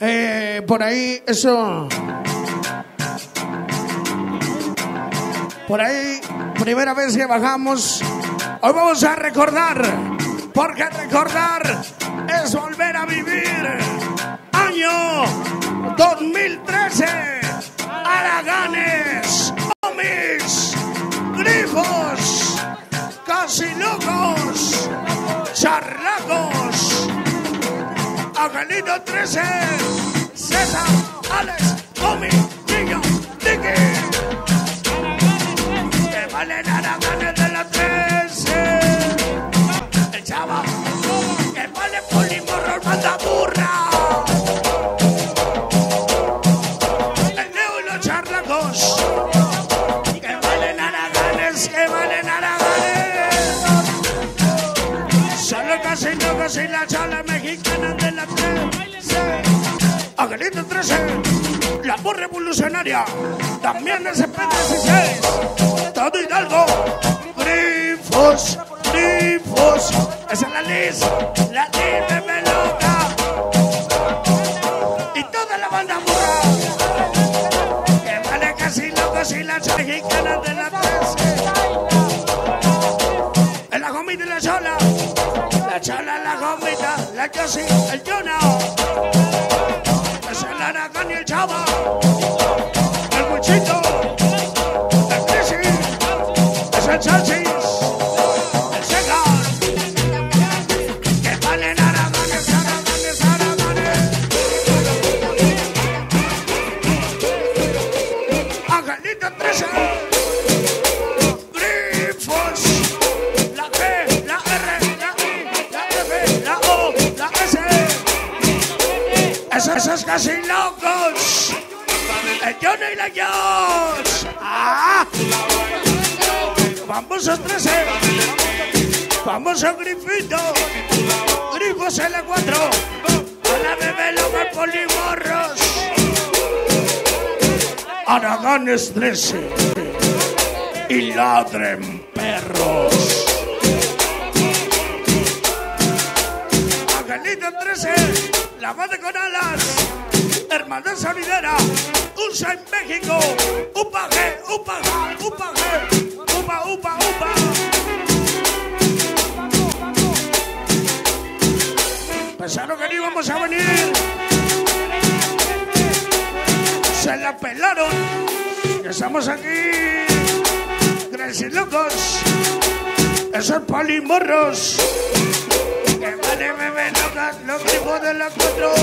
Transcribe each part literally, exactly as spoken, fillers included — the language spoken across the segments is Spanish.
Eh, por ahí, eso. Por ahí, primera vez que bajamos. Hoy vamos a recordar, porque recordar es volver a vivir. Año dos mil trece. Araganes, Omis, Grifos, Casi Locos, Charlacos, Angelito trece, César, Alex, Omi, Niño, Tiki. Que valen Araganes de la trece. El Chava, que vale Polimorro, manda burra. Que valen Araganes, que valen Araganes. Solo Casi Locos y la chola mexicana de la trece. Angelito trece, la voz revolucionaria. También S P dieciséis. Todo Hidalgo. Grifos, Grifos. Esa es la Liz, la Liz de Meloca. Y toda la banda burra. Casi Locos y las mexicanas de la trece. En la gomita y la chola. La chola, la gomita, la Josi, el Jonah. Es el Aragán y el Chava. El Wichito. El Crisi. Es el Chachis. El Sega. Que valen Araganes, Araganes, Araganes. Angelito trece. Grifos. La G, la R, la I, la F, la O, la S. Esos, esos Casi Locos. El Johnny y la Josh. ¡Ah! Famosos trece. Famoso Grifito. Grifos L cuatro. A la bebé loca Polimorros. Araganes trece. Y ladren perros. Angelito trece. La madre con alas. Hermandad Solidera. Usa en México. Upa, G, upa, G, upa, G. Upa, upa, upa. Pensaron que no íbamos a venir. Se la pelaron. Estamos aquí. Casi Locos. Esos Polimorros. Que vale bebé locas. Los Grifos de las cuatro.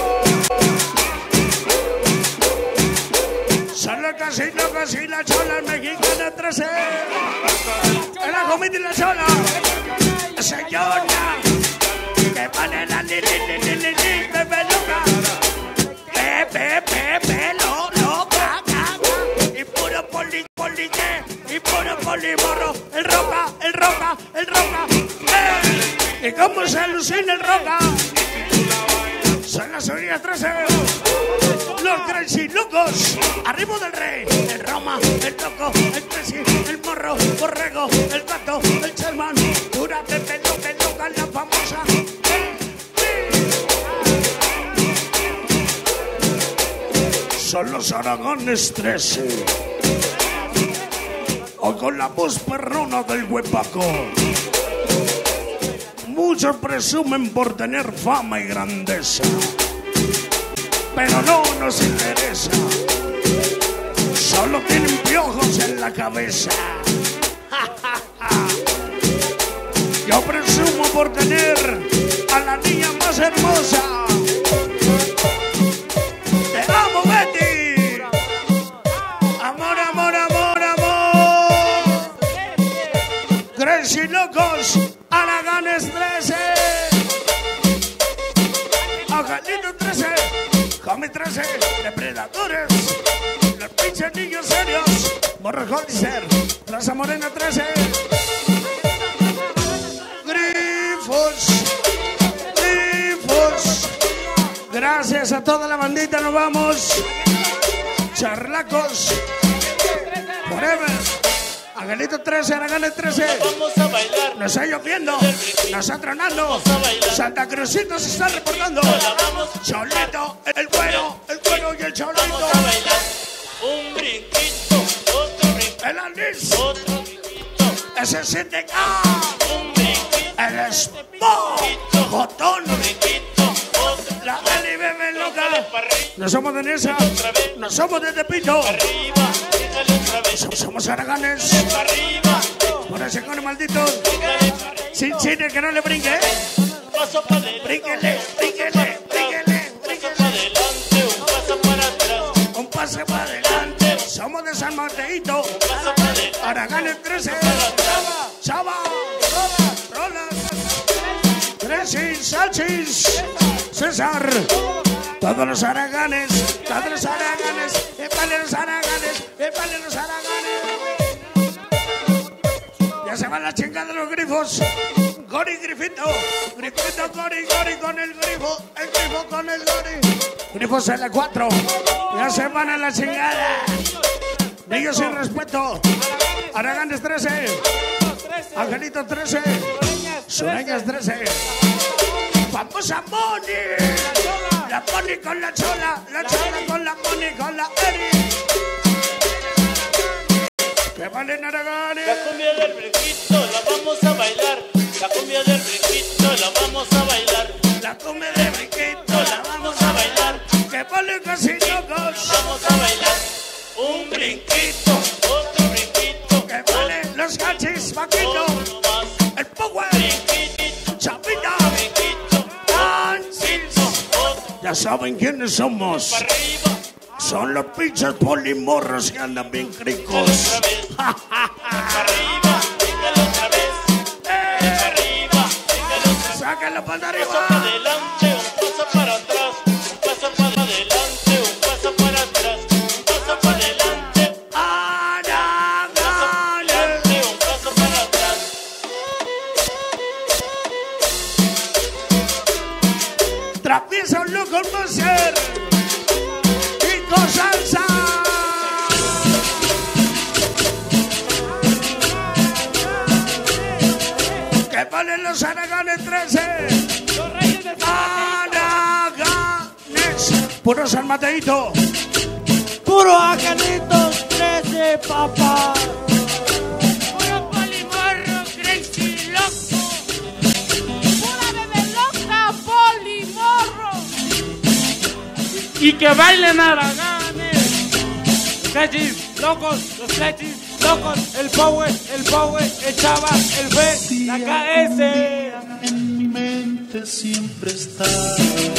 Son los Casi Locos y la chola mexicana trece. En la comida y la chola. Ese Jonah. Que vale la li li li li li li bebé loca. Pepe, pepe, lo, loca, caca. Y puro poli, poli, y puro Polimorro. El roca, el roca, el roca. ¡Eh! Y cómo se alucina el roca. Son las orillas trece. Los Crazy Locos. Arriba del rey. El Roma, el loco, el Crazy, el morro, borrego, el gato, el Sherman. Dura, pepe, loca, loca, la famosa. Son los Araganes trece. O con la voz perrona del huepaco. Muchos presumen por tener fama y grandeza, pero no nos interesa. Solo tienen piojos en la cabeza. Yo presumo por tener a la niña más hermosa. Te amo, Betty. Amor, amor, amor, amor. Crazy Locos, Araganes trece. Angelito trece. Come trece. Depredadores. Los pinches niños serios. Morro Hollister. Plaza Morena trece. Grifos. Grifos. Gracias a toda la bandita. Nos vamos. Charlacos. Forever. Angelito trece, Araganes trece. Vamos a bailar. Nos está lloviendo, nos está tronando. Santa Cruzito se está reportando. Cholito, el se siente acá. El espojotón. La Dali bebe loca. No somos de Nesa. No somos de Tepito. Somos haraganes. Por ese cono maldito. Sin chile que no le brinque. Brínquele, brínquele, brínquele. Un paso para adelante. Somos de San Mateito. Haraganes trece. Chava. Rolas. Tresis, Salchis. César. Todos los haraganes. Todos los haraganes. Épale los haraganes. Épale los haraganes. Ya se van la chingada de los grifos. Gori, grifito. Grifito, Gori, Gori con el grifo. El grifo con el Gori. Grifos en la cuatro. Ya se van a la chingada. De ellos sin respeto. Haraganes trece. Angelito trece. Sureñas trece. Vamos a Moni. La Moni con la chola. La chola con la Moni con la Eri. Que valen Haraganes. La cumbia del brinquito la vamos a bailar. La cumbia del brinquito la vamos a bailar. La cumbia del brinquito la vamos a bailar. Que valen casi locos. Vamos a bailar un brinquito, otro brinquito. Que valen los cachis, Paquito. El Power. Chapita. Ya saben quiénes somos. Son los pinches polimorros que andan bien cricos. Para arriba, dígalo otra vez. Para arriba, dígalo otra vez. Sáquenlo para Un arriba. paso para adelante, un paso para atrás. Un paso para adelante, un paso para atrás. Un paso para adelante, Haraganes. un paso para atrás. Trapieza un loco el Monser. Pico salsa. Que valen los Haraganes trece. Haraganes. Puro San Mateito. Puro Angelitos trece, papá. Puro polimorro, crazy loco. Pura bebé loca, polimorro. Y que bailen Haraganes. Los cachis locos, los cachis locos. El Power, el Power, el Chava, el B, la K S. En mi mente siempre estás.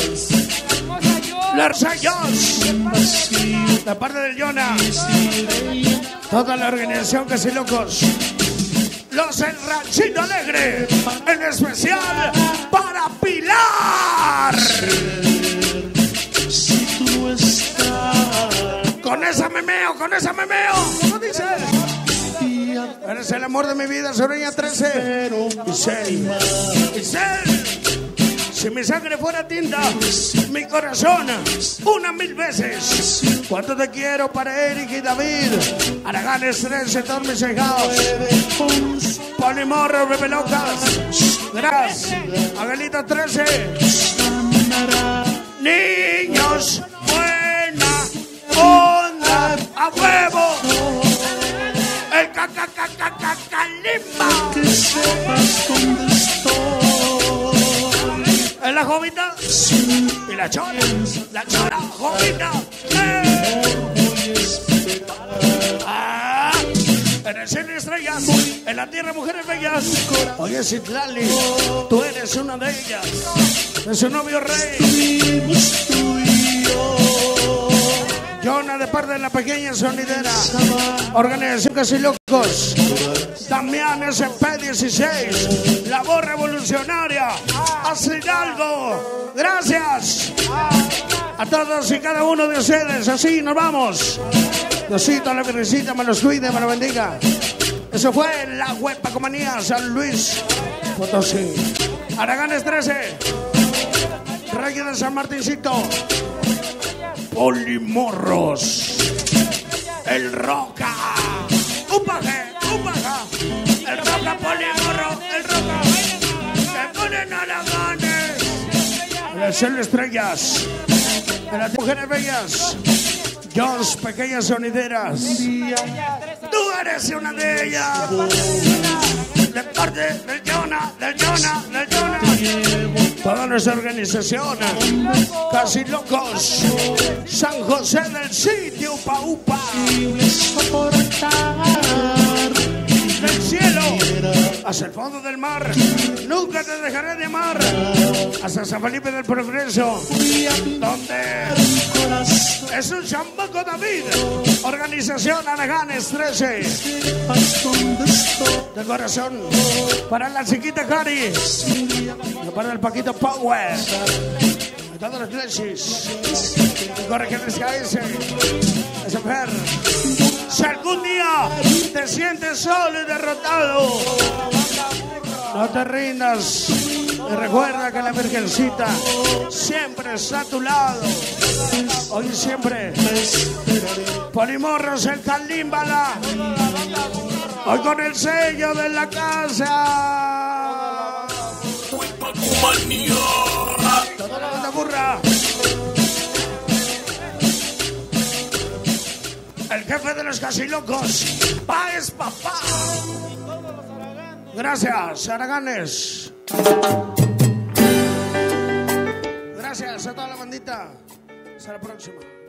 Los Ayos. Vacío, De parte del Yona. Toda la organización Casi Locos. Los El Ranchito Alegre. En especial para Pilar. si tú no estás. Con esa memeo, con esa memeo. ¿Cómo dice? Eres el amor de mi vida, Sureña trece. Isel. Isel. Si mi sangre fuera tinta, mi corazón, una mil veces. Cuánto te quiero para Eric y David. Haraganes trece, todos mis hijados. Polimorro, bebé locas. Gracias. Angelito trece. Niños, buena onda, a huevo. El cacacacacalimba. Que sepas dónde estoy. Es la jovita y la chora, la chora, jovita. ¡Eh! Ah, en el cine estrellas, en la tierra mujeres bellas. Oye, Citlali, tú eres una de ellas. De su novio Rey. Vivimos tú y yo. Yona de parte de la pequeña sonidera. Organización Casi Locos. Damián S P dieciséis. La voz revolucionaria. Hidalgo. Gracias a todos y cada uno de ustedes. Así nos vamos. Diosito, la Virgencita me los cuide, me los bendiga. Eso fue la Huepacomanía San Luis Potosí. Haraganes trece. Reyes de San Martincito. Polimorros. El Roca. Un paje, un paja. El Roca, Polimorro, el Roca. Que ponen Haraganes. En el cielo estrellas. En las mujeres bellas. Jones, pequeñas sonideras. Tú eres una de ellas. de parte del Jonah, del Jonah, del Jonah. Toda nuestra organización, Casi Locos, San José del Sitio, Upa Upa. Del cielo hacia el fondo del mar, nunca te dejaré de amar. Hasta San Felipe del Progreso, donde es un chambaco David. Organización Anaganes trece. De corazón para la chiquita Cari, para el Paquito Power, de todas las leches. Corre que les cae ese, esa mujer. Si algún día te sientes solo y derrotado, no te rindas. Y recuerda que la Virgencita siempre está a tu lado. Hoy y siempre. Polimorros, el Calímbala. Hoy con el sello de la casa. Toda la banda burra. El jefe de los Casi Locos, Páez Papá. Gracias, Araganes. Gracias a toda la bandita. Hasta la próxima.